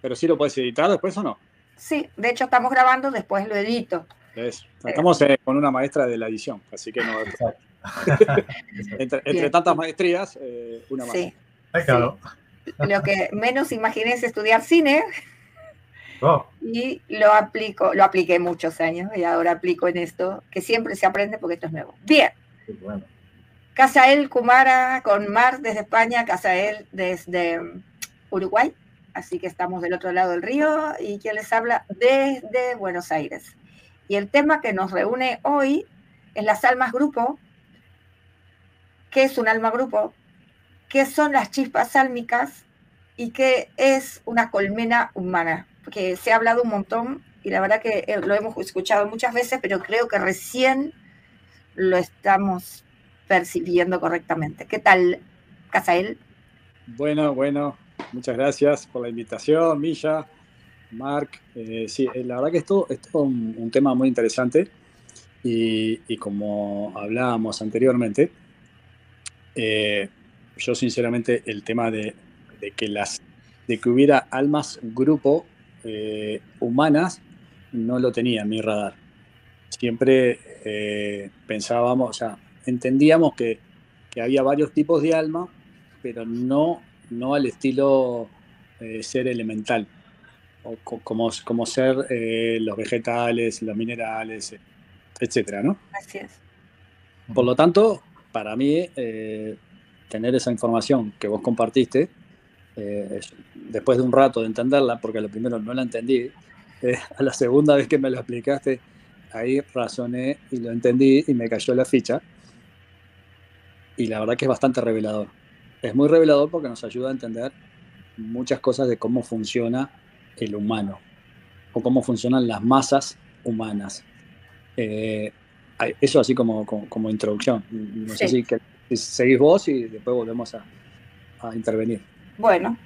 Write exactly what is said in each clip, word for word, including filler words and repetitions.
pero sí lo puedes editar después o no. Sí, de hecho estamos grabando, después lo edito. Es, estamos eh, con una maestra de la edición, así que no. entre, entre tantas maestrías, eh, una más. Sí, Ay, claro. Sí. Lo que menos imaginé es estudiar cine. Oh. Y lo aplico, lo apliqué muchos años y ahora aplico en esto, que siempre se aprende porque esto es nuevo. Bien. Bueno. Casael Kumara con Mar desde España, Casael desde Uruguay, así que estamos del otro lado del río, y quien les habla desde Buenos Aires. Y el tema que nos reúne hoy es las almas grupo. ¿Qué es un alma grupo? ¿Qué son las chispas sálmicas? ¿Y qué es una colmena humana? Porque se ha hablado un montón y la verdad que lo hemos escuchado muchas veces, pero creo que recién lo estamos percibiendo correctamente. ¿Qué tal, Casael? Bueno, bueno, muchas gracias por la invitación, Milla, Marc. Eh, sí, la verdad que esto es todo un, un tema muy interesante y, y como hablábamos anteriormente, eh, yo sinceramente el tema de, de, que las, de que hubiera almas grupo eh, humanas no lo tenía en mi radar. Siempre eh, pensábamos, o sea, entendíamos que, que había varios tipos de alma, pero no, no al estilo eh, ser elemental, o co como, como ser eh, los vegetales, los minerales, etcétera, ¿no? Así es. Por lo tanto, para mí, eh, tener esa información que vos compartiste, eh, después de un rato de entenderla, porque a lo primero no la entendí, eh, a la segunda vez que me lo explicaste, ahí razoné y lo entendí y me cayó la ficha. Y la verdad que es bastante revelador. Es muy revelador porque nos ayuda a entender muchas cosas de cómo funciona el humano o cómo funcionan las masas humanas. Eh, eso así como, como, como introducción. No Sí. sé si, que, si seguís vos y después volvemos a, a intervenir. Bueno.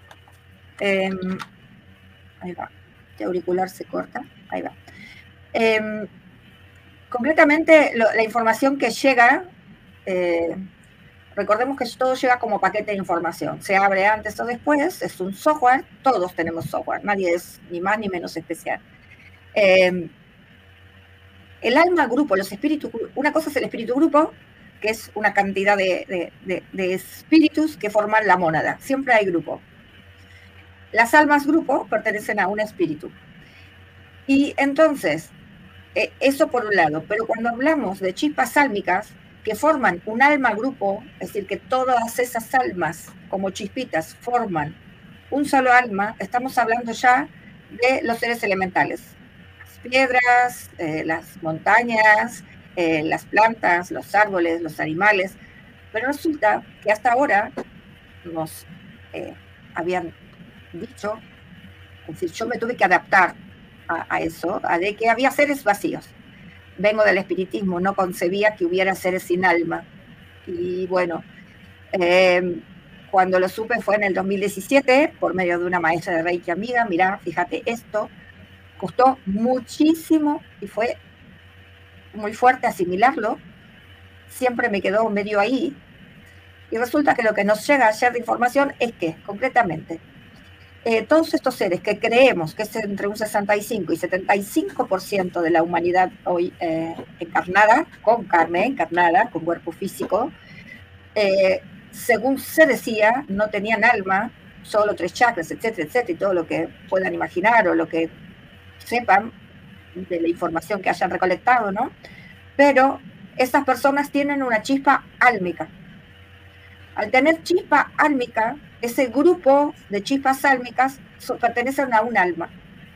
Eh, ahí va. El auricular se corta. Ahí va. Eh, concretamente, lo, la información que llega, eh, recordemos que todo llega como paquete de información. Se abre antes o después, es un software, todos tenemos software, nadie es ni más ni menos especial. Eh, el alma grupo, los espíritus, una cosa es el espíritu grupo, que es una cantidad de, de, de, de espíritus que forman la mónada. Siempre hay grupo. Las almas grupo pertenecen a un espíritu. Y entonces, eh, eso por un lado. Pero cuando hablamos de chispas sálmicas, que forman un alma grupo, es decir, que todas esas almas, como chispitas, forman un solo alma, estamos hablando ya de los seres elementales. Las piedras, eh, las montañas, eh, las plantas, los árboles, los animales. Pero resulta que hasta ahora nos eh, habían dicho, es decir, yo me tuve que adaptar a, a eso, a de que había seres vacíos. Vengo del espiritismo, no concebía que hubiera seres sin alma. Y bueno, eh, cuando lo supe fue en el dos mil diecisiete, por medio de una maestra de Reiki amiga. Mirá, fíjate, esto costó muchísimo y fue muy fuerte asimilarlo. Siempre me quedó medio ahí. Y resulta que lo que nos llega ayer de información es que, concretamente, Eh, todos estos seres que creemos que es entre un sesenta y cinco y setenta y cinco por ciento de la humanidad hoy eh, encarnada, con carne encarnada, con cuerpo físico, eh, según se decía, no tenían alma, solo tres chakras, etcétera, etcétera, y todo lo que puedan imaginar o lo que sepan de la información que hayan recolectado, ¿no? Pero esas personas tienen una chispa álmica. Al tener chispa álmica, ese grupo de chispas álmicas pertenecen a un alma.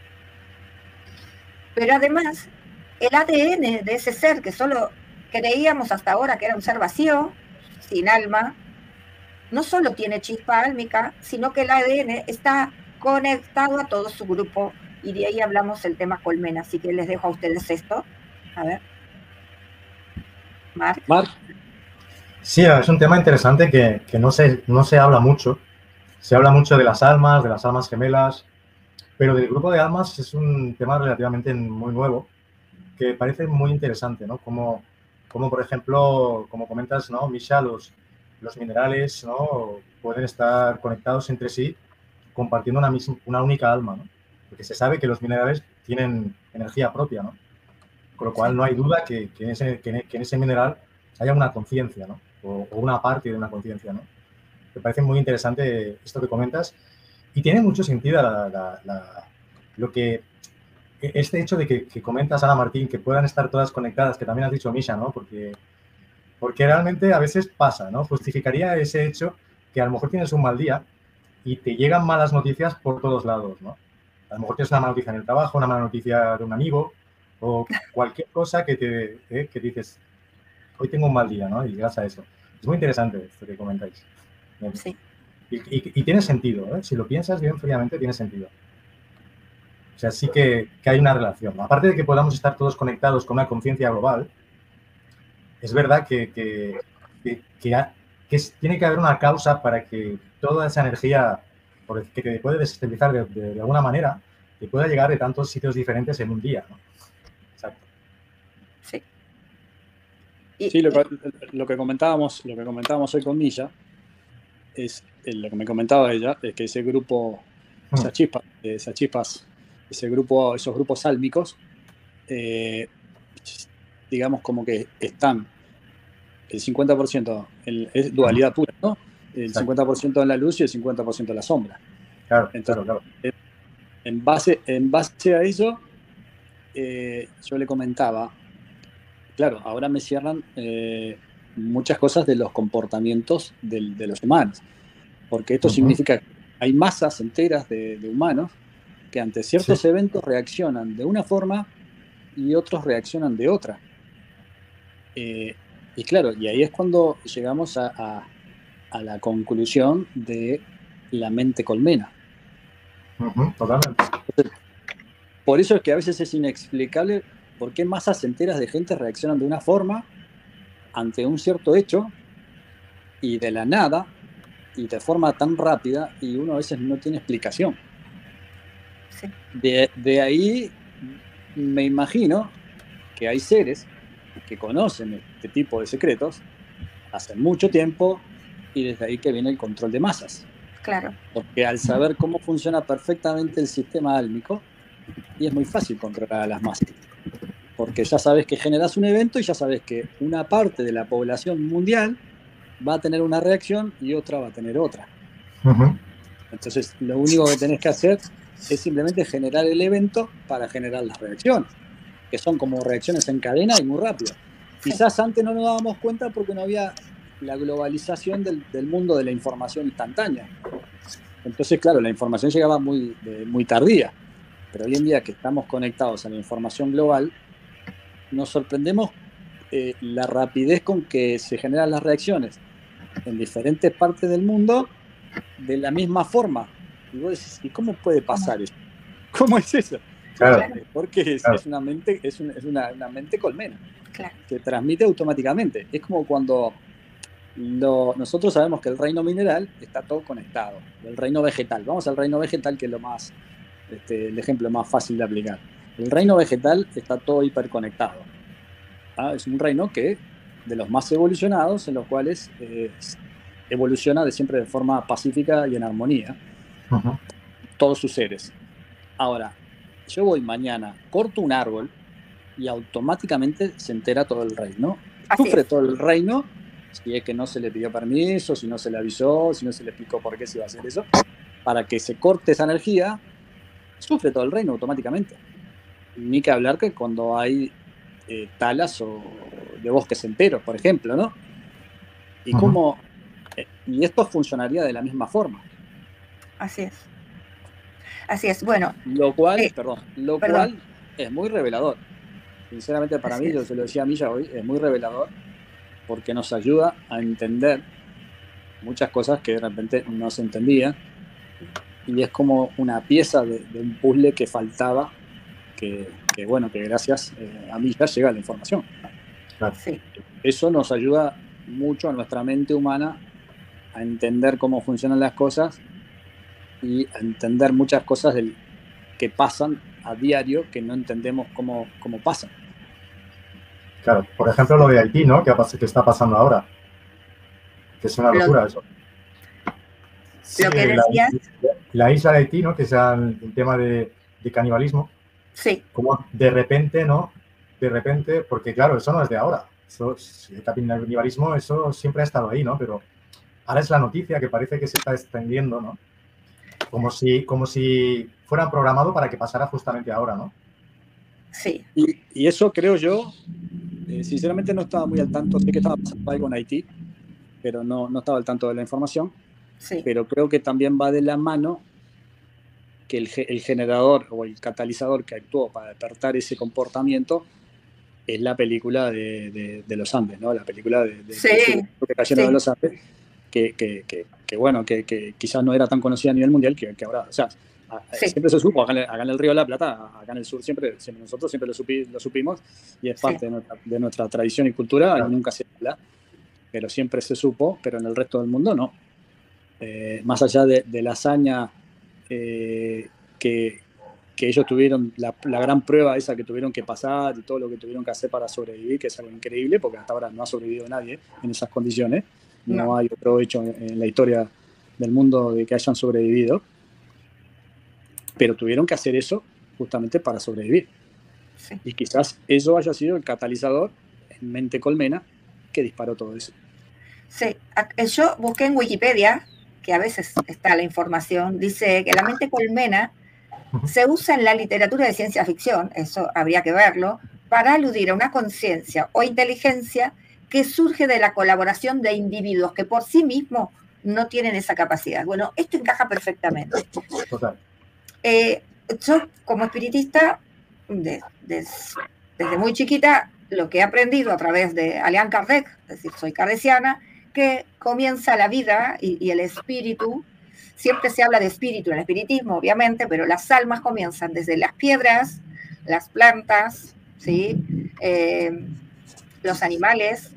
Pero además, el A D N de ese ser, que solo creíamos hasta ahora que era un ser vacío, sin alma, no solo tiene chispa álmica, sino que el A D N está conectado a todo su grupo. Y de ahí hablamos el tema colmena. Así que les dejo a ustedes esto. A ver. Marc. Marc. Sí, es un tema interesante que, que no, se, no se habla mucho. Se habla mucho de las almas, de las almas gemelas, pero del grupo de almas es un tema relativamente muy nuevo que parece muy interesante, ¿no? Como, como por ejemplo, como comentas, ¿no, Misha? Los, los minerales, ¿no? Pueden estar conectados entre sí compartiendo una, misma, una única alma, ¿no? Porque se sabe que los minerales tienen energía propia, ¿no? Con lo cual no hay duda que, que, en, ese, que, en, que en ese mineral haya una conciencia, ¿no? O, o una parte de una conciencia, ¿no? Me parece muy interesante esto que comentas y tiene mucho sentido la, la, la, lo que este hecho de que, que comentas, Ana Martín, que puedan estar todas conectadas, que también has dicho Misha, ¿no? Porque, porque realmente a veces pasa, ¿no? Justificaría ese hecho que a lo mejor tienes un mal día y te llegan malas noticias por todos lados, ¿no? A lo mejor tienes una mala noticia en el trabajo, una mala noticia de un amigo o cualquier cosa que te eh, que dices, hoy tengo un mal día, ¿no? Y llegas a eso. Es muy interesante esto que comentáis. Sí. Y, y, y tiene sentido, ¿eh? Si lo piensas bien fríamente, tiene sentido. O sea, sí que, que hay una relación. Aparte de que podamos estar todos conectados con una conciencia global, es verdad que, que, que, que, ha, que es, tiene que haber una causa para que toda esa energía que te puede desestabilizar de, de, de alguna manera, te pueda llegar de tantos sitios diferentes en un día, ¿no? Exacto. Sí. Y, sí, lo que, lo que comentábamos, lo que comentábamos hoy con Milla, es lo que me comentaba ella, es que ese grupo, esas chispas, esas chispas, ese grupo, esos grupos sálmicos, eh, digamos como que están el cincuenta por ciento, el, es dualidad pura, ¿no? El Exacto. cincuenta por ciento en la luz y el cincuenta por ciento en la sombra. Claro, Entonces, claro, claro. En, base, en base a eso, eh, yo le comentaba, claro, ahora me cierran eh, muchas cosas de los comportamientos del, de los humanos, porque esto uh-huh. significa que hay masas enteras de, de humanos que ante ciertos sí. eventos reaccionan de una forma y otros reaccionan de otra. Eh, y claro, y ahí es cuando llegamos a, a, a la conclusión de la mente colmena. Uh-huh, totalmente. Entonces, por eso es que a veces es inexplicable por qué masas enteras de gente reaccionan de una forma ante un cierto hecho y de la nada y de forma tan rápida y uno a veces no tiene explicación. Sí. De, de ahí me imagino que hay seres que conocen este tipo de secretos hace mucho tiempo y desde ahí que viene el control de masas. Claro. Porque al saber cómo funciona perfectamente el sistema álmico, y es muy fácil controlar a las masas. Porque ya sabes que generas un evento y ya sabes que una parte de la población mundial va a tener una reacción y otra va a tener otra. Uh-huh. Entonces, lo único que tenés que hacer es simplemente generar el evento para generar las reacciones, que son como reacciones en cadena y muy rápido. Quizás antes no nos dábamos cuenta porque no había la globalización del, del mundo de la información instantánea. Entonces, claro, la información llegaba muy, de, muy tardía. Pero hoy en día que estamos conectados a la información global, nos sorprendemos eh, la rapidez con que se generan las reacciones en diferentes partes del mundo de la misma forma. Y vos decís, ¿y cómo puede pasar eso? ¿Cómo es eso? Claro. Porque es, claro. es, una mente, es, un, es una, una mente colmena. Claro. Que transmite automáticamente. Es como cuando lo, nosotros sabemos que el reino mineral está todo conectado. El reino vegetal. Vamos al reino vegetal, que es lo más, este, el ejemplo más fácil de aplicar. El reino vegetal está todo hiperconectado. ¿Ah? Es un reino que de los más evolucionados, en los cuales eh, evoluciona de siempre de forma pacífica y en armonía. Uh-huh. Todos sus seres. Ahora, yo voy mañana, corto un árbol y automáticamente se entera todo el reino. Así Sufre es. todo el reino, si es que no se le pidió permiso, si no se le avisó, si no se le explicó por qué se iba a hacer eso, para que se corte esa energía, sufre todo el reino automáticamente. Ni que hablar que cuando hay eh, talas o de bosques enteros, por ejemplo, ¿no? Y, uh-huh. cómo, eh, y esto funcionaría de la misma forma. Así es. Así es, bueno. Lo cual, eh, perdón, lo perdón. cual es muy revelador. Sinceramente para Así mí, es. yo se lo decía a Milla hoy, es muy revelador porque nos ayuda a entender muchas cosas que de repente no se entendían y es como una pieza de, de un puzzle que faltaba, que, que bueno, que gracias eh, a Milla llega la información. Claro. Sí. Eso nos ayuda mucho a nuestra mente humana a entender cómo funcionan las cosas y a entender muchas cosas del, que pasan a diario que no entendemos cómo, cómo pasan. Claro, por ejemplo lo de Haití, ¿no? Que, que está pasando ahora. Que es una locura lo, eso. Sí, lo que la, decías. la isla de Haití, ¿no? Que es el, el tema de, de canibalismo. Sí. Como de repente, ¿no? De repente, porque claro, eso no es de ahora. Eso, el canibalismo, eso siempre ha estado ahí, ¿no? Pero ahora es la noticia que parece que se está extendiendo, ¿no? Como si, como si fueran programado para que pasara justamente ahora, ¿no? Sí. Y, y eso creo yo, eh, sinceramente no estaba muy al tanto, sé que estaba pasando algo en Haití, pero no, no estaba al tanto de la información, Sí. pero creo que también va de la mano que el, el generador o el catalizador que actuó para despertar ese comportamiento es la película de, de, de los Andes, ¿no? La película de, de, sí, de que cayeron sí. de los Andes, que, que, que, que bueno, que, que quizás no era tan conocida a nivel mundial, que, que ahora, o sea, sí. siempre se supo, acá en, el, acá en el Río de la Plata, acá en el sur, siempre, siempre nosotros siempre lo, supi, lo supimos, y es parte sí. de, nuestra, de nuestra tradición y cultura, claro. Y nunca se habla, pero siempre se supo, pero en el resto del mundo no. Eh, más allá de, de la hazaña eh, que, que ellos tuvieron, la, la gran prueba esa que tuvieron que pasar y todo lo que tuvieron que hacer para sobrevivir, que es algo increíble, porque hasta ahora no ha sobrevivido nadie en esas condiciones, no, no. hay otro hecho en, en la historia del mundo de que hayan sobrevivido, pero tuvieron que hacer eso justamente para sobrevivir. Sí. Y quizás eso haya sido el catalizador en mente colmena que disparó todo eso. Sí, yo busqué en Wikipedia, que a veces está la información, dice que la mente colmena se usa en la literatura de ciencia ficción, eso habría que verlo, para aludir a una conciencia o inteligencia que surge de la colaboración de individuos que por sí mismos no tienen esa capacidad. Bueno, esto encaja perfectamente. Total. Eh, yo, como espiritista, de, de, desde muy chiquita, lo que he aprendido a través de Allan Kardec, es decir, soy kardeciana, que comienza la vida y, y el espíritu. Siempre se habla de espíritu en el espiritismo, obviamente, pero las almas comienzan desde las piedras, las plantas, ¿sí? eh, los animales.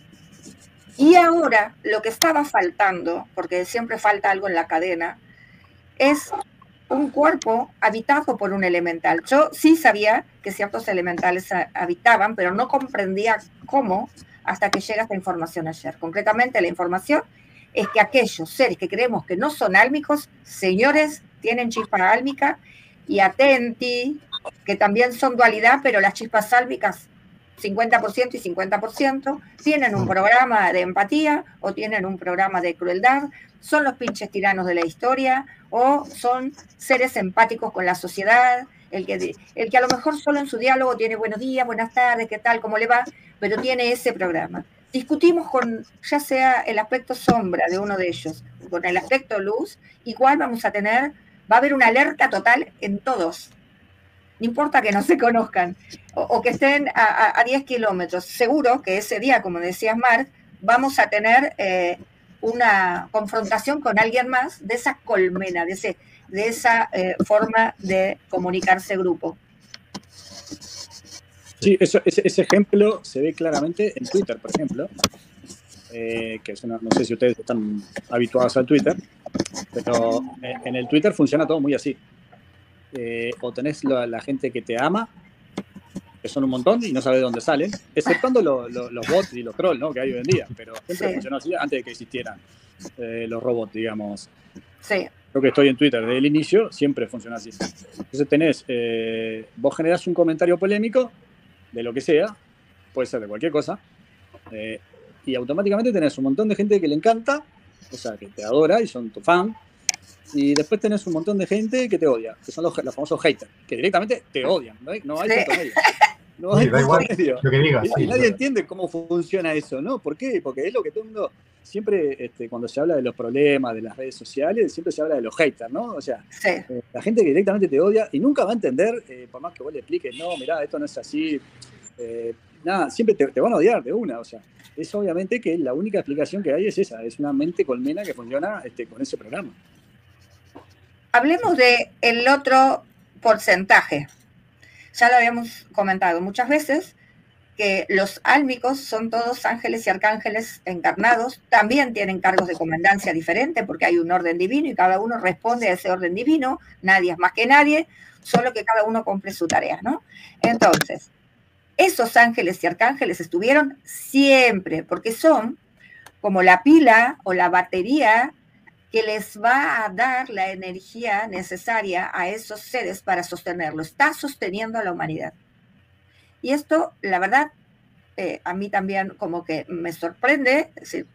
Y ahora lo que estaba faltando, porque siempre falta algo en la cadena, es un cuerpo habitado por un elemental. Yo sí sabía que ciertos elementales habitaban, pero no comprendía cómo hasta que llega esta información ayer. Concretamente, la información es que aquellos seres que creemos que no son álmicos, señores, tienen chispa álmica, y atenti, que también son dualidad, pero las chispas álmicas, cincuenta por ciento y cincuenta por ciento, tienen un programa de empatía o tienen un programa de crueldad, son los pinches tiranos de la historia o son seres empáticos con la sociedad, el que, el que a lo mejor solo en su diálogo tiene buenos días, buenas tardes, qué tal, cómo le va, pero tiene ese programa. Discutimos con ya sea el aspecto sombra de uno de ellos, con el aspecto luz, igual vamos a tener, va a haber una alerta total en todos. No importa que no se conozcan o, o que estén a, a, a diez kilómetros. Seguro que ese día, como decías, Marc, vamos a tener eh, una confrontación con alguien más de esa colmena, de, ese, de esa eh, forma de comunicarse grupo. Sí, eso, ese, ese ejemplo se ve claramente en Twitter, por ejemplo, eh, que es una, no sé si ustedes están habituados al Twitter, pero en el Twitter funciona todo muy así. Eh, o tenés la, la gente que te ama, que son un montón y no sabes de dónde salen, exceptuando lo, lo, los bots y los trolls, ¿no? Que hay hoy en día, pero siempre sí. funcionó así antes de que existieran eh, los robots, digamos. Sí. Creo que estoy en Twitter desde el inicio, siempre funciona así. Entonces tenés, eh, vos generás un comentario polémico de lo que sea, puede ser de cualquier cosa, eh, y automáticamente tenés un montón de gente que le encanta, o sea, que te adora y son tu fan. Y después tenés un montón de gente que te odia, que son los, los famosos haters, que directamente te odian, no hay, no hay sí. punto medio. No hay sí, da igual medio. Lo que digas, y, sí, y nadie sí. entiende cómo funciona eso, ¿no? ¿Por qué? Porque es lo que todo el mundo, siempre este, cuando se habla de los problemas de las redes sociales, siempre se habla de los haters, ¿no? O sea, sí. eh, la gente que directamente te odia y nunca va a entender, eh, por más que vos le expliques, no, mirá, esto no es así, eh, nada, siempre te, te van a odiar de una, o sea, es obviamente que la única explicación que hay es esa, es una mente colmena que funciona este, con ese programa. Hablemos de el otro porcentaje. Ya lo habíamos comentado muchas veces, que los álmicos son todos ángeles y arcángeles encarnados, también tienen cargos de comandancia diferentes porque hay un orden divino y cada uno responde a ese orden divino, nadie es más que nadie, solo que cada uno cumple su tarea, ¿no? Entonces, esos ángeles y arcángeles estuvieron siempre, porque son como la pila o la batería que les va a dar la energía necesaria a esos seres para sostenerlo. Está sosteniendo a la humanidad. Y esto, la verdad, eh, a mí también como que me sorprende. Es decir,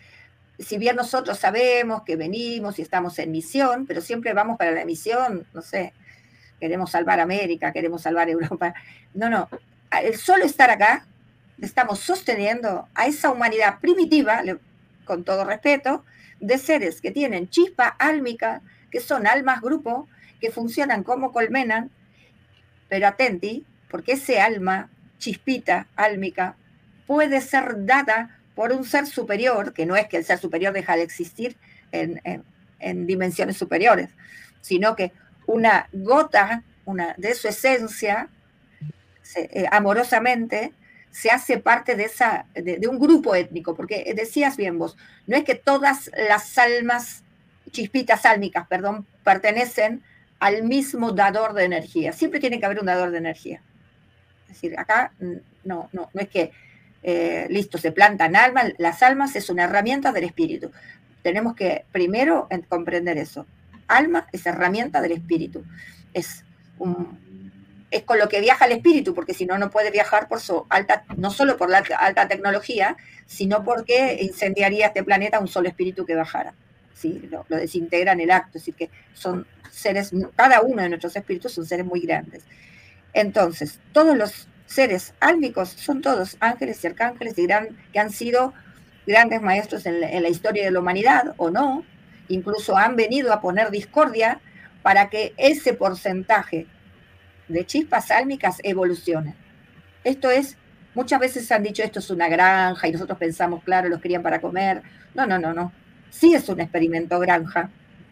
si bien nosotros sabemos que venimos y estamos en misión, pero siempre vamos para la misión, no sé, queremos salvar América, queremos salvar Europa. No, no, el solo estar acá, estamos sosteniendo a esa humanidad primitiva, con todo respeto, de seres que tienen chispa álmica, que son almas grupo, que funcionan como colmena, pero atenti, porque ese alma, chispita álmica, puede ser dada por un ser superior, que no es que el ser superior deja de existir en, en, en dimensiones superiores, sino que una gota una, de su esencia, se, eh, amorosamente, se hace parte de, esa, de, de un grupo étnico, porque decías bien vos, no es que todas las almas, chispitas álmicas, perdón, pertenecen al mismo dador de energía. Siempre tiene que haber un dador de energía. Es decir, acá no, no, no es que, eh, listo, se plantan almas, las almas es una herramienta del espíritu. Tenemos que primero comprender eso. Alma es herramienta del espíritu. Es un... es con lo que viaja el espíritu, porque si no, no puede viajar por su alta, no solo por la alta tecnología, sino porque incendiaría este planeta un solo espíritu que bajara. ¿Sí? Lo, lo desintegra en el acto, es decir, que son seres, cada uno de nuestros espíritus son seres muy grandes. Entonces, todos los seres álmicos son todos ángeles y arcángeles y gran, que han sido grandes maestros en la, en la historia de la humanidad, o no, incluso han venido a poner discordia para que ese porcentaje de chispas álmicas evolucionen. Esto es, muchas veces han dicho esto es una granja y nosotros pensamos, claro, los crían para comer. No, no, no, no. Sí es un experimento granja,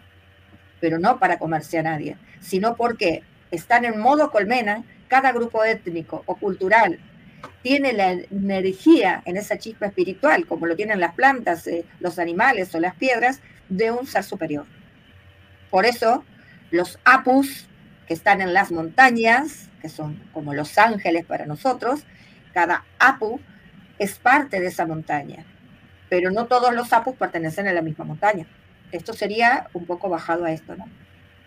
pero no para comerse a nadie, sino porque están en modo colmena, cada grupo étnico o cultural tiene la energía en esa chispa espiritual, como lo tienen las plantas, eh, los animales o las piedras, de un ser superior. Por eso, los apus, que están en las montañas, que son como los ángeles para nosotros, cada apu es parte de esa montaña, pero no todos los apus pertenecen a la misma montaña. Esto sería un poco bajado a esto, ¿no?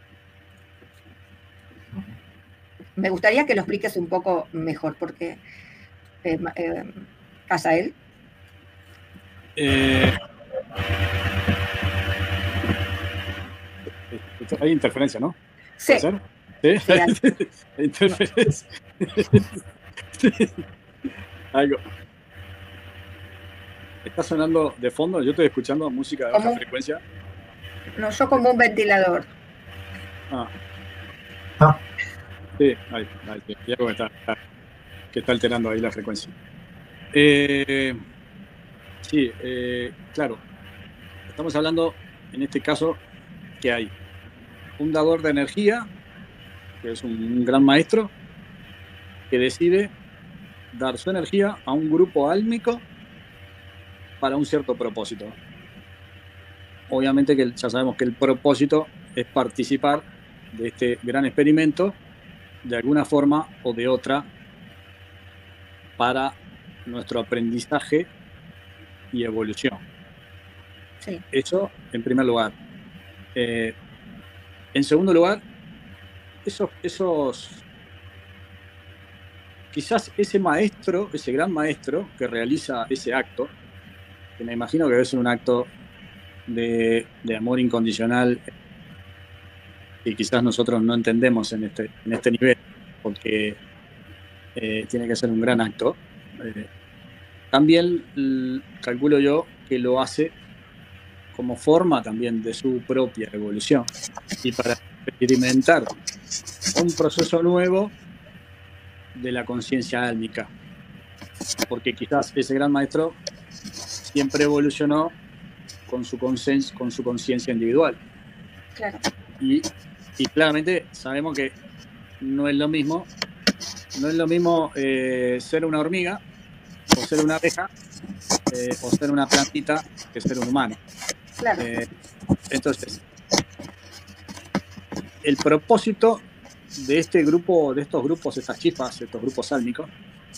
Me gustaría que lo expliques un poco mejor, porque eh, eh, Azael. Eh, hay interferencia, ¿no? Sí. ¿Puede ser? ¿Sí? Sí, hay. Interferencia. Algo. ¿Está sonando de fondo? Yo estoy escuchando música de baja ¿Cómo? frecuencia. No, yo como un ventilador. Ah. Ah. Sí, ahí, ahí, sí. Ya como está, está, que está alterando ahí la frecuencia. Eh, sí, eh, claro. Estamos hablando, en este caso, que hay un dador de energía, que es un, un gran maestro, que decide dar su energía a un grupo álmico para un cierto propósito. Obviamente que ya sabemos que el propósito es participar de este gran experimento de alguna forma o de otra para nuestro aprendizaje y evolución. Sí. Eso en primer lugar. Eh, en segundo lugar, esos, esos quizás ese maestro, ese gran maestro que realiza ese acto, que me imagino que debe ser un acto de, de amor incondicional y quizás nosotros no entendemos en este, en este nivel, porque eh, tiene que ser un gran acto. Eh, también l- calculo yo que lo hace como forma también de su propia evolución y para experimentar un proceso nuevo de la conciencia álmica, porque quizás ese gran maestro siempre evolucionó con su conciencia con su conciencia individual. Claro. Y, y claramente sabemos que no es lo mismo, no es lo mismo eh, ser una hormiga o ser una abeja eh, o ser una plantita que ser un humano. Claro. Eh, entonces, el propósito de este grupo, de estos grupos, estas chispas, estos grupos álmicos,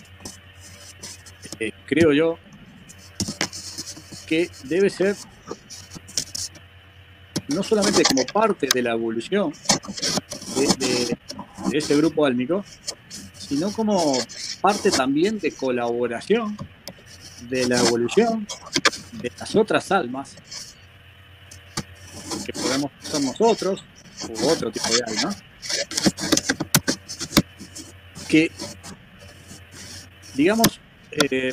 eh, creo yo que debe ser no solamente como parte de la evolución de, de, de ese grupo álmico, sino como parte también de colaboración de la evolución de las otras almas que podemos ser nosotros u otro tipo de alma, que, digamos, eh,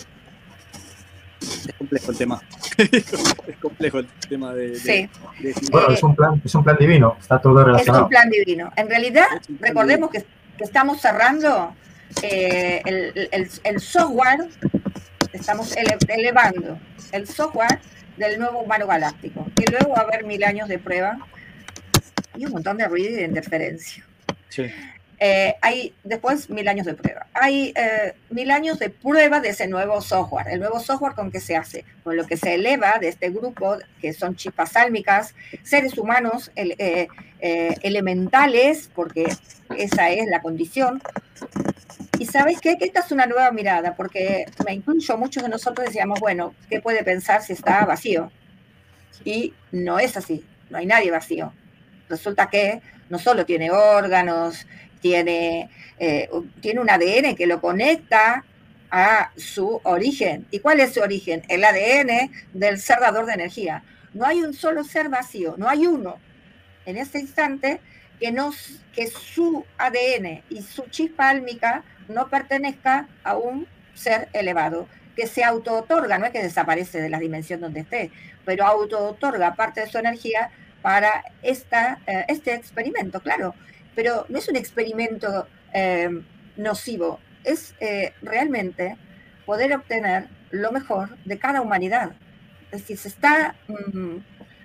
es complejo el tema. Es complejo el tema de... de, sí. de, de bueno, es un plan, es un plan divino, está todo relacionado. Es un plan divino. En realidad, recordemos que, que estamos cerrando eh, el, el, el software, estamos ele, elevando el software del nuevo humano galáctico, que luego va a haber mil años de prueba y un montón de ruido y de interferencia. Sí. Eh, hay después mil años de prueba. Hay eh, mil años de prueba de ese nuevo software. El nuevo software, ¿con qué se hace? Con lo que se eleva de este grupo, que son chispas sálmicas, seres humanos el, eh, eh, elementales, porque esa es la condición. Y ¿sabes qué? Que esta es una nueva mirada, porque me incluyo, muchos de nosotros decíamos, bueno, ¿qué puede pensar si está vacío? Y no es así, no hay nadie vacío. Resulta que no solo tiene órganos, tiene, eh, tiene un A D N que lo conecta a su origen. ¿Y cuál es su origen? El A D N del ser dador de energía. No hay un solo ser vacío, no hay uno en ese instante que, no, que su A D N y su chispa álmica no pertenezca a un ser elevado, que se auto-otorga, no es que desaparece de la dimensión donde esté, pero auto-otorga parte de su energía para esta, eh, este experimento, claro. Pero no es un experimento eh, nocivo, es eh, realmente poder obtener lo mejor de cada humanidad. Es decir, se está... Mmm,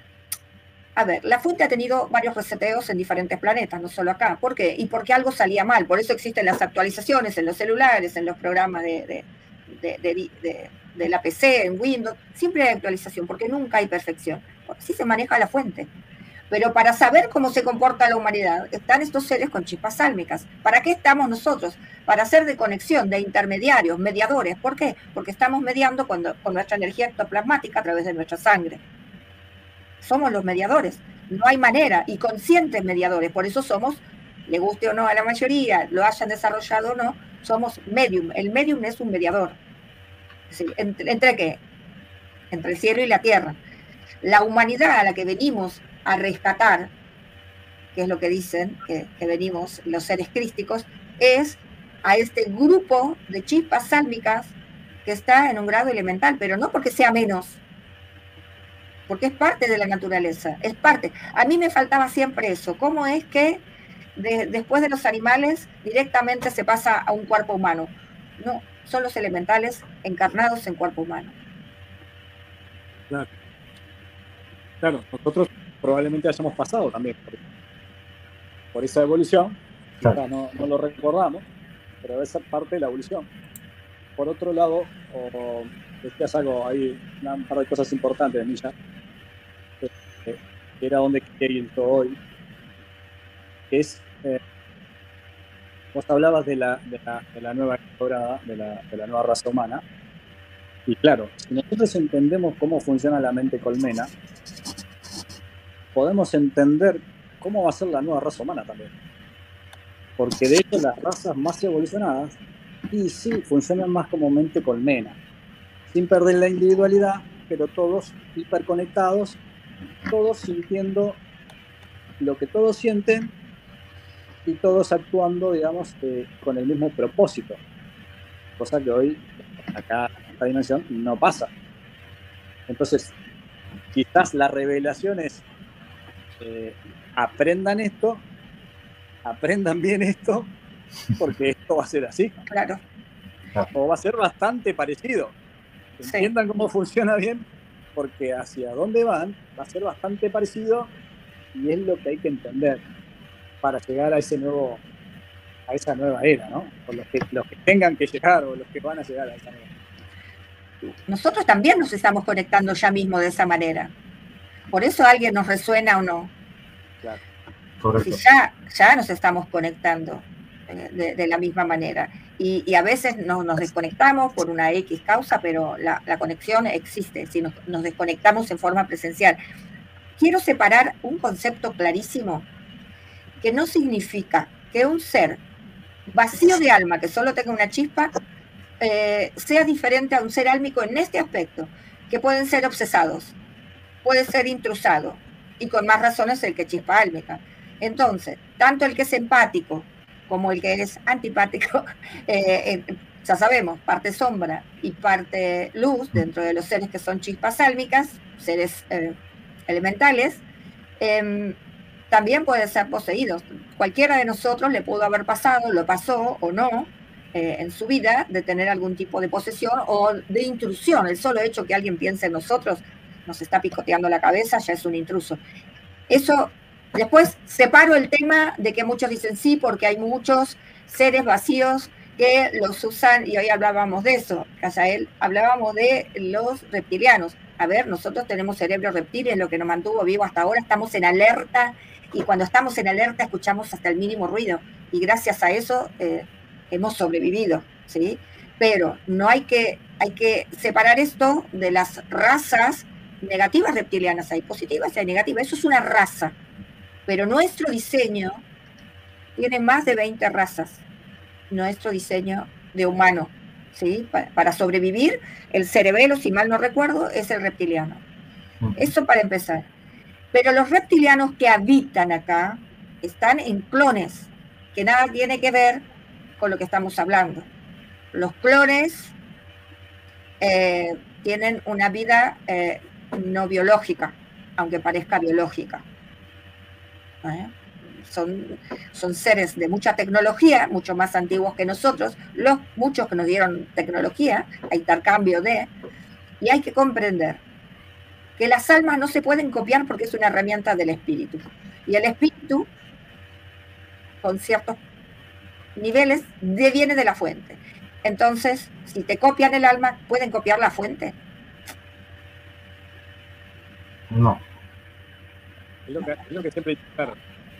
a ver, la fuente ha tenido varios reseteos en diferentes planetas, no solo acá. ¿Por qué? Y porque algo salía mal. Por eso existen las actualizaciones en los celulares, en los programas de, de, de, de, de, de la P C, en Windows. Siempre hay actualización, porque nunca hay perfección. Así se maneja la fuente. Pero para saber cómo se comporta la humanidad, están estos seres con chispas sálmicas. ¿Para qué estamos nosotros? Para hacer de conexión, de intermediarios, mediadores. ¿Por qué? Porque estamos mediando cuando, con nuestra energía ectoplasmática a través de nuestra sangre. Somos los mediadores. No hay manera, y conscientes mediadores. Por eso somos, le guste o no a la mayoría, lo hayan desarrollado o no, somos medium. El medium es un mediador. Es decir, ¿entre, ¿entre qué? Entre el cielo y la tierra. La humanidad a la que venimos a rescatar, que es lo que dicen, que, que venimos los seres crísticos, es a este grupo de chispas sálmicas que está en un grado elemental, pero no porque sea menos, porque es parte de la naturaleza, es parte. A mí me faltaba siempre eso, cómo es que de, después de los animales directamente se pasa a un cuerpo humano. No, son los elementales encarnados en cuerpo humano. Claro, claro, nosotros probablemente hayamos pasado también por, por esa evolución, claro. no, no lo recordamos, pero debe ser parte de la evolución. Por otro lado, o, decías algo, hay un par de cosas importantes, Milla, que era donde quería ir hoy, que es, eh, vos hablabas de la, de la, de la nueva dorada, de la, de la nueva raza humana, y claro, si nosotros entendemos cómo funciona la mente colmena, podemos entender cómo va a ser la nueva raza humana también. Porque de hecho las razas más evolucionadas, y sí, funcionan más como mente colmena, sin perder la individualidad, pero todos hiperconectados, todos sintiendo lo que todos sienten y todos actuando, digamos, eh, con el mismo propósito. Cosa que hoy, acá en esta dimensión, no pasa. Entonces, quizás la revelación es eh, aprendan esto, aprendan bien esto, porque esto va a ser así. Claro. O va a ser bastante parecido. Entiendan sí. cómo funciona bien, porque hacia dónde van va a ser bastante parecido y es lo que hay que entender para llegar a ese nuevo, a esa nueva era, ¿no? O los que, los que tengan que llegar o los que van a llegar a esa nueva era. Nosotros también nos estamos conectando ya mismo de esa manera. Por eso alguien nos resuena o no. Claro. Si ya, ya nos estamos conectando de, de la misma manera. Y, y a veces no, nos desconectamos por una X causa, pero la, la conexión existe, si nos, nos desconectamos en forma presencial. quiero separar un concepto clarísimo, que no significa que un ser vacío de alma, que solo tenga una chispa, eh, sea diferente a un ser álmico en este aspecto, que pueden ser obsesados, puede ser intrusado, y con más razones el que chispa álmica. Entonces, tanto el que es empático como el que es antipático, eh, eh, ya sabemos, parte sombra y parte luz dentro de los seres que son chispas álmicas, seres eh, elementales, eh, también pueden ser poseídos. Cualquiera de nosotros le pudo haber pasado, lo pasó o no, eh, en su vida, de tener algún tipo de posesión o de intrusión. El solo hecho que alguien piense en nosotros, nos está picoteando la cabeza, ya es un intruso. Eso, después separo el tema de que muchos dicen sí, porque hay muchos seres vacíos que los usan, y hoy hablábamos de eso, Casael, hablábamos de los reptilianos. A ver, nosotros tenemos cerebro reptil, es lo que nos mantuvo vivo hasta ahora, estamos en alerta, y cuando estamos en alerta escuchamos hasta el mínimo ruido, y gracias a eso eh, hemos sobrevivido, ¿sí? Pero no hay que, hay que separar esto de las razas negativas reptilianas. Hay positivas y hay negativas, eso es una raza, pero nuestro diseño tiene más de veinte razas, nuestro diseño de humano, ¿sí? Para, para sobrevivir, el cerebelo, si mal no recuerdo, es el reptiliano. Eso para empezar. Pero los reptilianos que habitan acá están en clones, que nada tiene que ver con lo que estamos hablando. Los clones eh, tienen una vida eh, no biológica, aunque parezca biológica. ¿Eh? Son, son seres de mucha tecnología, mucho más antiguos que nosotros, los muchos que nos dieron tecnología, a intercambio de, y hay que comprender que las almas no se pueden copiar porque es una herramienta del espíritu. Y el espíritu, con ciertos niveles, viene de la fuente. Entonces, si te copian el alma, ¿pueden copiar la fuente? No. Es lo que, es lo que siempre claro.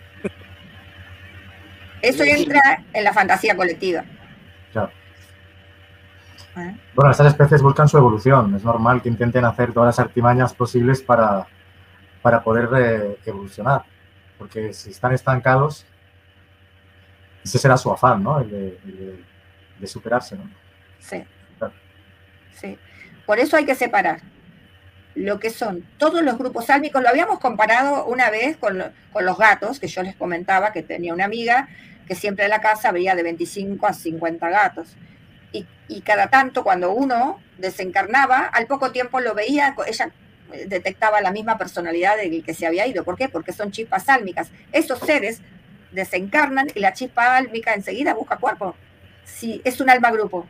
Eso entra en la fantasía colectiva. Claro. ¿Eh? Bueno, estas especies buscan su evolución. Es normal que intenten hacer todas las artimañas posibles para, para poder eh, evolucionar. Porque si están estancados, ese será su afán, ¿no? El de, el de, de superarse, ¿no? Sí. Claro. Sí. Por eso hay que separar lo que son todos los grupos álmicos. Lo habíamos comparado una vez con, con los gatos, que yo les comentaba que tenía una amiga que siempre en la casa veía de veinticinco a cincuenta gatos. Y, y cada tanto, cuando uno desencarnaba, al poco tiempo lo veía, ella detectaba la misma personalidad del que se había ido. ¿Por qué? Porque son chispas álmicas. Esos seres desencarnan y la chispa álmica enseguida busca cuerpo. Sí, es un alma grupo.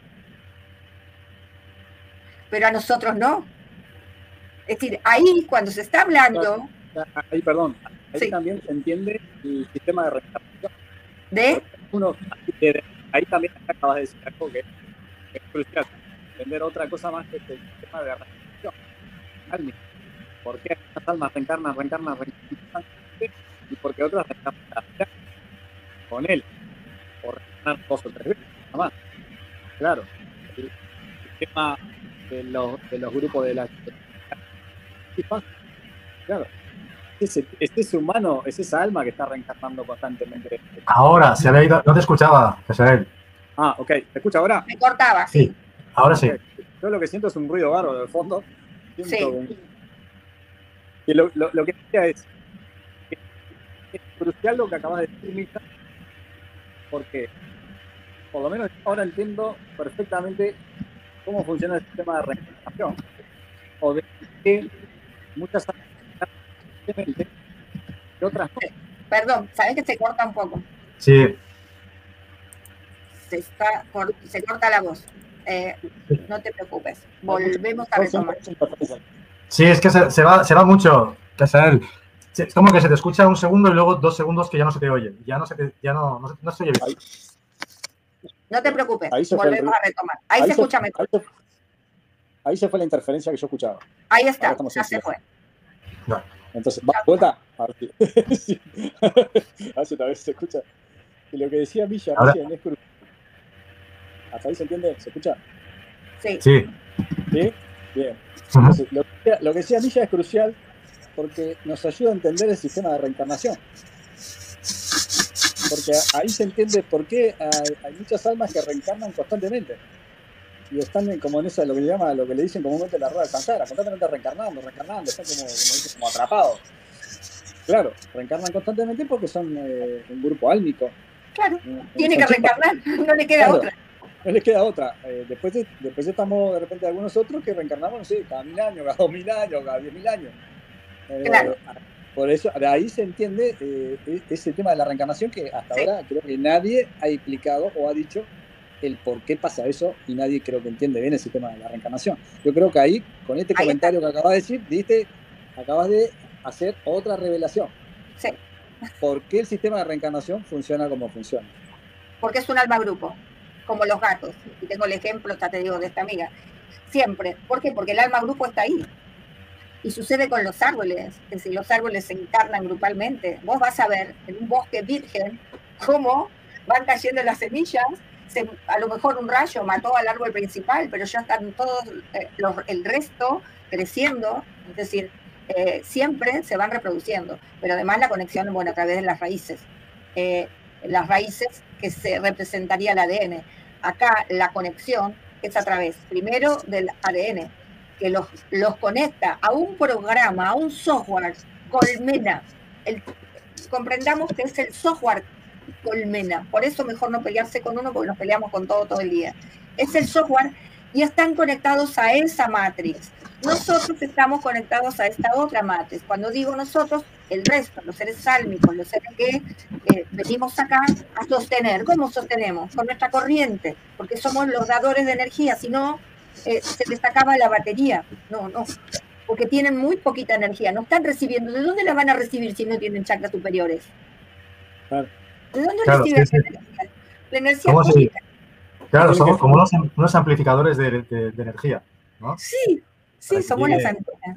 Pero a nosotros no. Es decir, ahí cuando se está hablando... Ahí, perdón, ahí sí. También se entiende el sistema de reencarnación. ¿De? Uno, ahí también acabas de decir algo que es crucial. Entender otra cosa más que el sistema de reencarnación. ¿Por qué las almas reencarnan, reencarnan, reencarnan? Y porque otras reencarnan con él. Por reencarnar dos o tres veces, nada más. Claro. El sistema de los, de los grupos de la... Claro. Ese, ese es humano, es esa alma que está reencarnando constantemente. Ahora, se había ido, no te escuchaba, Casael. Ah, ok. ¿Te escucha ahora? Me cortaba, sí. sí. Ahora sí. Okay. Yo lo que siento es un ruido bárbaro de fondo. Siento sí. Un... Y lo, lo, lo que decía es, es crucial lo que acabas de decir, Misha, porque por lo menos ahora entiendo perfectamente cómo funciona el sistema de reencarnación. O de que muchas y otras no. Perdón, ¿sabes que se corta un poco? Sí. Se, está, se corta la voz. Eh, no te preocupes. Volvemos a retomar. Sí, es que se, se, va, se va mucho, Casael. Es como que se te escucha un segundo y luego dos segundos que ya no se te oye. Ya no se te, ya no, no, no se oye bien. No te preocupes. Volvemos a retomar. Ahí, ahí se, se escucha mejor. Ahí se, ahí se fue la interferencia que yo escuchaba. Ahí está, ya se fue. No. Entonces, ¿va vuelta? A ver si hace otra vez se escucha. Y lo que decía Misha recién es crucial. ¿Hasta ahí se entiende? ¿Se escucha? Sí. Sí. ¿Sí? Bien. Entonces, lo, que, lo que decía Misha es crucial porque nos ayuda a entender el sistema de reencarnación. Porque ahí se entiende por qué hay, hay muchas almas que reencarnan constantemente. Y están en, como en esa, lo que le llama, lo que le dicen comúnmente la rueda de Sansara, constantemente reencarnando, reencarnando, están como, como, dicen, como atrapados. Claro, reencarnan constantemente porque son eh, un grupo álmico. Claro, eh, tiene que reencarnar, no le queda claro, otra. No les queda otra. Eh, después, de, después estamos de repente algunos otros que reencarnamos, no sé, cada mil años, cada dos mil años, cada diez mil años. Eh, claro. Por eso, de ahí se entiende eh, ese tema de la reencarnación que hasta sí. ahora creo que nadie ha explicado o ha dicho el por qué pasa eso y nadie creo que entiende bien el sistema de la reencarnación. Yo creo que ahí, con este ahí comentario está. que acabas de decir, diste, acabas de hacer otra revelación. Sí. ¿Por qué el sistema de reencarnación funciona como funciona? Porque es un alma grupo, como los gatos. Y tengo el ejemplo, ya te digo, de esta amiga. Siempre. ¿Por qué? Porque el alma grupo está ahí. Y sucede con los árboles, que si los árboles se encarnan grupalmente, vos vas a ver en un bosque virgen cómo van cayendo las semillas. Se, a lo mejor un rayo mató al árbol principal, pero ya están todos eh, los, el resto creciendo, es decir, eh, siempre se van reproduciendo, pero además la conexión, bueno, a través de las raíces, eh, las raíces que se representaría el A D N. Acá la conexión es a través, primero, del A D N, que los, los conecta a un programa, a un software, colmena. El, comprendamos que es el software colmena, por eso mejor no pelearse con uno porque nos peleamos con todo todo el día. Es el software y están conectados a esa matriz. Nosotros estamos conectados a esta otra matriz. Cuando digo nosotros, el resto, los seres sálmicos, los seres que eh, venimos acá a sostener. ¿Cómo sostenemos? Con nuestra corriente, porque somos los dadores de energía, si no, eh, se les acaba la batería. No, no, porque tienen muy poquita energía, no están recibiendo. ¿De dónde la van a recibir si no tienen chakras superiores? Claro. ¿De dónde claro, reciben sí, la sí. energía? La energía ¿Cómo cósmica. Se, claro, somos como unos, unos amplificadores de, de, de energía, ¿no? Sí, sí, Para somos llegue... las antenas.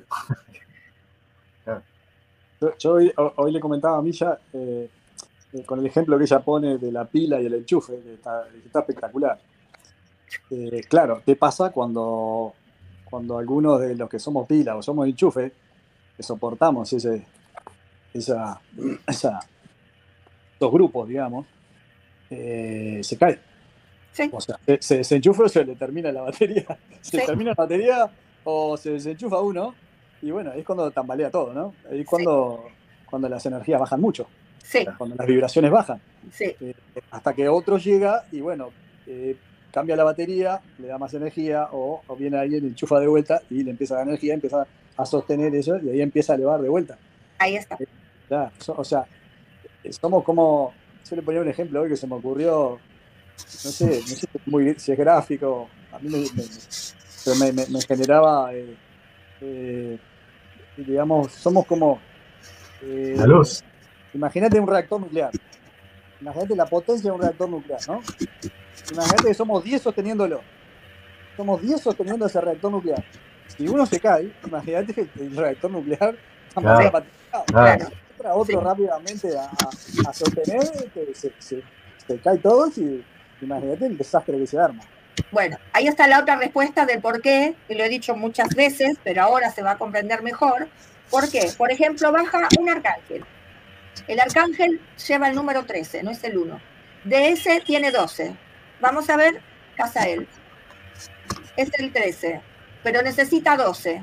Claro. Yo, yo hoy, hoy le comentaba a Milla, eh, eh, con el ejemplo que ella pone de la pila y el enchufe, que está, que está espectacular. Eh, claro, ¿qué pasa cuando, cuando algunos de los que somos pila o somos enchufe, que soportamos ese, esa, esa, esos grupos, digamos, eh, se cae? Sí. O sea, se, se desenchufa o se le termina la batería. Se Sí. termina la batería o se desenchufa uno. Y bueno, ahí es cuando tambalea todo, ¿no? Ahí es cuando, sí. cuando las energías bajan mucho. Sí. Cuando las vibraciones bajan. Sí. Eh, hasta que otro llega y bueno, eh, cambia la batería, le da más energía o, o viene alguien, enchufa de vuelta y le empieza a dar energía, empieza a sostener eso y ahí empieza a elevar de vuelta. Ahí está. Eh, ya, so, o sea, somos como, yo le ponía un ejemplo hoy que se me ocurrió, no sé, no sé muy, si es gráfico, a mí me, me, pero me, me, me generaba, eh, eh, digamos, somos como... Eh, la luz. Imagínate un reactor nuclear. Imagínate la potencia de un reactor nuclear, ¿no? Imagínate que somos diez sosteniéndolo. Somos diez sosteniendo ese reactor nuclear. Si uno se cae, imagínate que el reactor nuclear está claro. patinado. Claro. Entra otro sí. rápidamente a, a, a sostener, que se, se, se cae todo y imagínate el desastre que se arma. Bueno, ahí está la otra respuesta del por qué, y lo he dicho muchas veces, pero ahora se va a comprender mejor. ¿Por qué? Por ejemplo, baja un arcángel. El arcángel lleva el número trece, no es el uno. De ese tiene doce. Vamos a ver, Casael. Es el trece, pero necesita doce.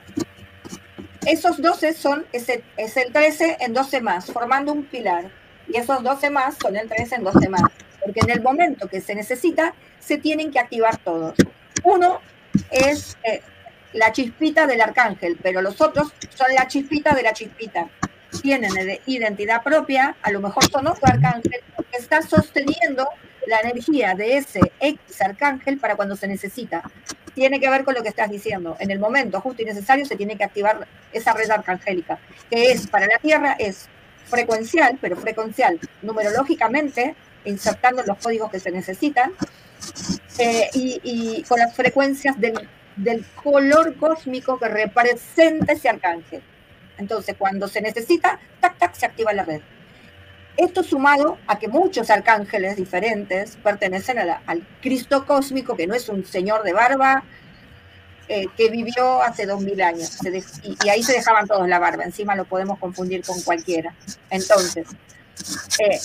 Esos doce son, es el, es el trece en doce más, formando un pilar. Y esos doce más son el trece en doce más. Porque en el momento que se necesita, se tienen que activar todos. Uno es eh, la chispita del arcángel, pero los otros son la chispita de la chispita. Tienen identidad propia, a lo mejor son otro arcángel que está sosteniendo la energía de ese X arcángel para cuando se necesita. Tiene que ver con lo que estás diciendo. En el momento justo y necesario se tiene que activar esa red arcangélica, que es para la Tierra es frecuencial, pero frecuencial numerológicamente, insertando los códigos que se necesitan, eh, y, y con las frecuencias del, del color cósmico que representa ese arcángel. Entonces, cuando se necesita, tac, tac, se activa la red. Esto sumado a que muchos arcángeles diferentes pertenecen a la, al Cristo cósmico, que no es un señor de barba, eh, que vivió hace dos mil años. Se de, y, y ahí se dejaban todos la barba. Encima lo podemos confundir con cualquiera. Entonces, eh,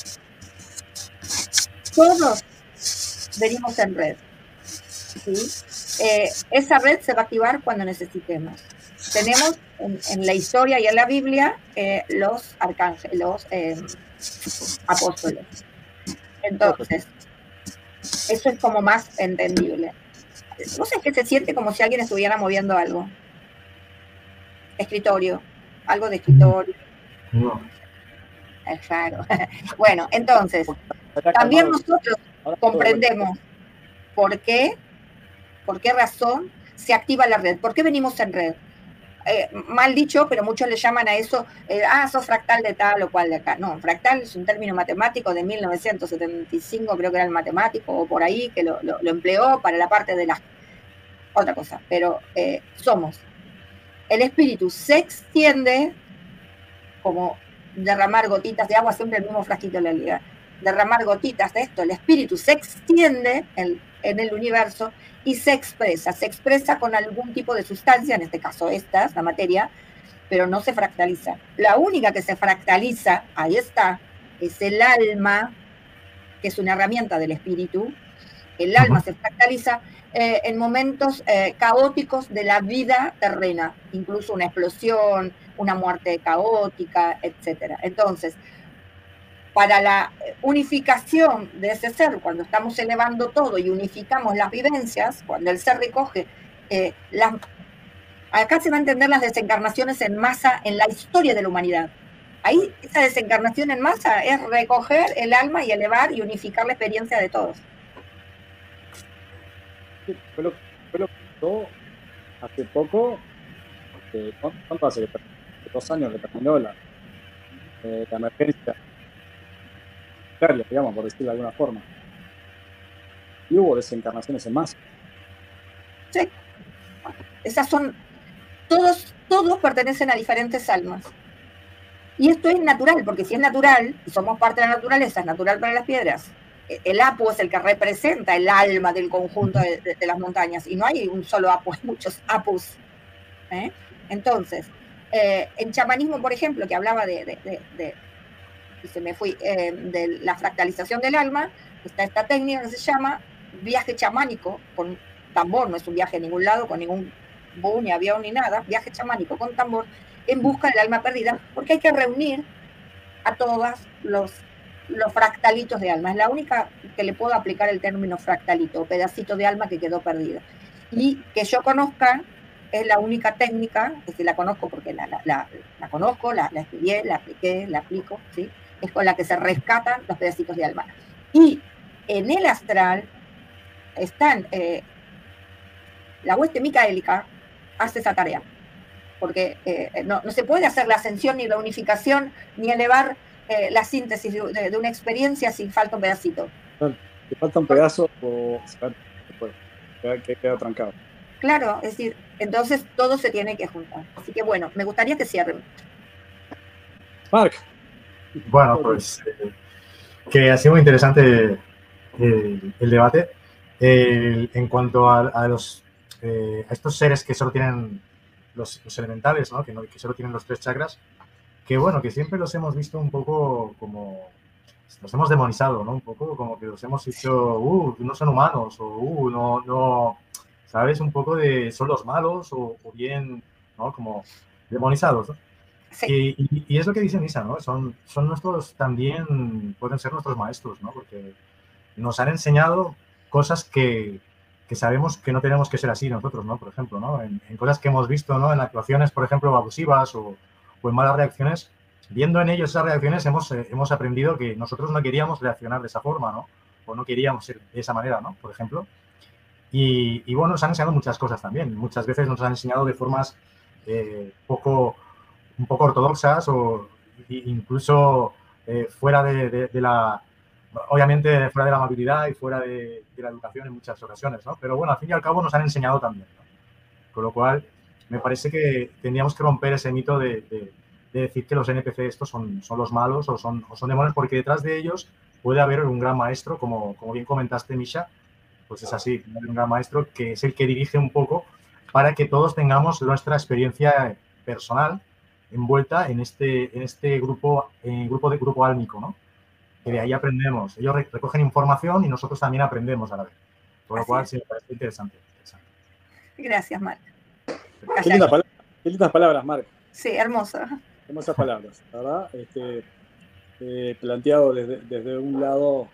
todos venimos en red. ¿Sí? Eh, esa red se va a activar cuando necesitemos. Tenemos en, en la historia y en la Biblia eh, los arcángeles, los eh, apóstoles. Entonces, eso es como más entendible. No sé, es que se siente como si alguien estuviera moviendo algo. Escritorio, algo de escritorio. No. Es raro. Bueno, entonces, también nosotros comprendemos por qué, por qué razón se activa la red, por qué venimos en red. Eh, mal dicho, pero muchos le llaman a eso, eh, ah, sos fractal de tal o cual de acá. No, fractal es un término matemático de mil novecientos setenta y cinco, creo que era el matemático, o por ahí, que lo, lo, lo empleó para la parte de la otra cosa. Pero eh, somos. El espíritu se extiende como derramar gotitas de agua, siempre el mismo frasquito de la liga. Derramar gotitas de esto, el espíritu se extiende en, en el universo y se expresa, se expresa con algún tipo de sustancia, en este caso esta, la materia, pero no se fractaliza. La única que se fractaliza, ahí está, es el alma, que es una herramienta del espíritu. El alma uh-huh. se fractaliza eh, en momentos eh, caóticos de la vida terrena, incluso una explosión, una muerte caótica, etcétera. Entonces, para la unificación de ese ser, cuando estamos elevando todo y unificamos las vivencias, cuando el ser recoge eh, las... Acá se va a entender las desencarnaciones en masa en la historia de la humanidad. Ahí, esa desencarnación en masa es recoger el alma y elevar y unificar la experiencia de todos. Fue lo, fue lo que pasó hace poco, eh, ¿cuánto hace? Dos años que terminó la, eh, la emergencia, digamos, por decirlo de alguna forma. Y hubo desencarnaciones en masa. Sí. Esas son, todos, todos pertenecen a diferentes almas. Y esto es natural, porque si es natural, y somos parte de la naturaleza, es natural para las piedras. El Apu es el que representa el alma del conjunto de, de, de las montañas, y no hay un solo Apu, hay muchos Apus. ¿eh? Entonces, eh, en chamanismo, por ejemplo, que hablaba de, de, de, de y se me fui, eh, de la fractalización del alma, está esta técnica que se llama viaje chamánico con tambor, no es un viaje a ningún lado, con ningún bus, ni avión, ni nada, viaje chamánico con tambor, en busca del alma perdida, porque hay que reunir a todos los, los fractalitos de alma. Es la única que le puedo aplicar el término fractalito, pedacito de alma que quedó perdida. Y que yo conozca, es la única técnica, que si la conozco porque la, la, la, la conozco, la, la estudié, la apliqué, la aplico, ¿sí? Es con la que se rescatan los pedacitos de alma. Y en el astral están, eh, la hueste micaélica hace esa tarea, porque eh, no, no se puede hacer la ascensión ni la unificación, ni elevar eh, la síntesis de, de, de una experiencia si falta un pedacito. Si falta un pedazo, o que queda trancado. Claro, es decir, entonces todo se tiene que juntar. Así que bueno, me gustaría que cierren. Marc. Bueno, pues eh, que ha sido muy interesante el, el debate. El, en cuanto a, a, los, eh, a estos seres que solo tienen los, los elementales, ¿no? Que, no, que solo tienen los tres chakras, que bueno, que siempre los hemos visto un poco como, los hemos demonizado, ¿no? Un poco como que los hemos dicho, uh, no son humanos, o uh, no, no, ¿sabes? Un poco de, son los malos, o, o bien, ¿no? Como demonizados, ¿no? Sí. Y, y, y es lo que dice Misa, ¿no? Son, son nuestros, también pueden ser nuestros maestros, ¿no? Porque nos han enseñado cosas que, que sabemos que no tenemos que ser así nosotros, ¿no? Por ejemplo, ¿no? En, en cosas que hemos visto, ¿no? En actuaciones, por ejemplo, abusivas o, o en malas reacciones, viendo en ellos esas reacciones hemos, eh, hemos aprendido que nosotros no queríamos reaccionar de esa forma, ¿no? O no queríamos ser de esa manera, ¿no? Por ejemplo. Y, y bueno, nos han enseñado muchas cosas también. Muchas veces nos han enseñado de formas eh, poco... un poco ortodoxas o incluso eh, fuera de, de, de la, obviamente fuera de la amabilidad y fuera de, de la educación en muchas ocasiones, ¿no? Pero bueno, al fin y al cabo nos han enseñado también, ¿no? Con lo cual, me parece que tendríamos que romper ese mito de, de, de decir que los N P C estos son, son los malos o son, o son demonios, porque detrás de ellos puede haber un gran maestro, como, como bien comentaste, Misha, pues es así, un gran maestro que es el que dirige un poco para que todos tengamos nuestra experiencia personal envuelta en este, en este grupo, en grupo de grupo álmico, ¿no? Que de ahí aprendemos. Ellos recogen información y nosotros también aprendemos a la vez. Por lo Así cual, es. sí, me parece interesante. interesante. Gracias, Marc. Qué lindas palabras, qué lindas palabras, Marc. Sí, hermosa. Hermosas palabras, ¿verdad? Este, eh, planteado desde, desde un lado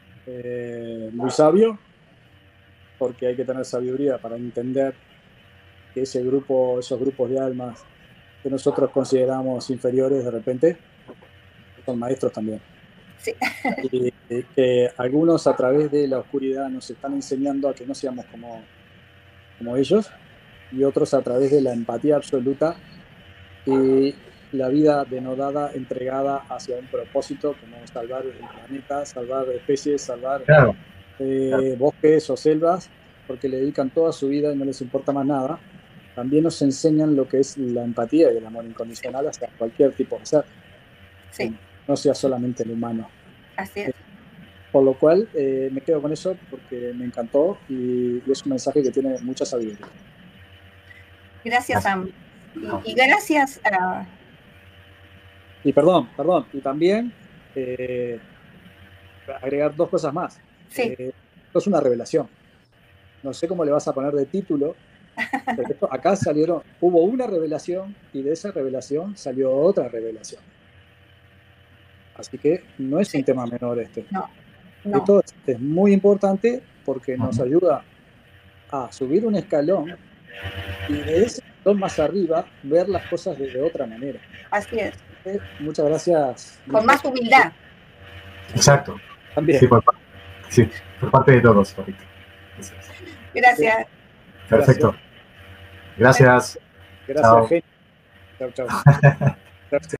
eh, muy sabio, porque hay que tener sabiduría para entender que ese grupo, esos grupos de almas que nosotros consideramos inferiores de repente, son maestros también. Sí. Y, y que algunos a través de la oscuridad nos están enseñando a que no seamos como, como ellos, y otros a través de la empatía absoluta y la vida denodada, entregada hacia un propósito como salvar el planeta, salvar especies, salvar Claro. eh, Claro. bosques o selvas, porque le dedican toda su vida y no les importa más nada. También nos enseñan lo que es la empatía y el amor incondicional hacia cualquier tipo de ser, Sí, no sea solamente el humano. así es. Por lo cual eh, me quedo con eso porque me encantó y, y es un mensaje que tiene mucha sabiduría. Gracias, Sam. Y, y gracias a... Y perdón, perdón, y también eh, agregar dos cosas más. Sí. Eh, esto es una revelación. No sé cómo le vas a poner de título, pero esto, acá salieron, hubo una revelación y de esa revelación salió otra revelación. Así que no es Sí. un tema menor este. No, no. Esto es, es muy importante porque nos Ujú. ayuda a subir un escalón y de ese escalón más arriba ver las cosas de, de otra manera. Así es. Eh, muchas gracias. Con más humildad. Exacto. También. Sí, por, sí, por parte de todos, correcto. Eso es. Gracias. Perfecto. Gracias. Gracias, Chao. Genio. Chao, chao. Chao.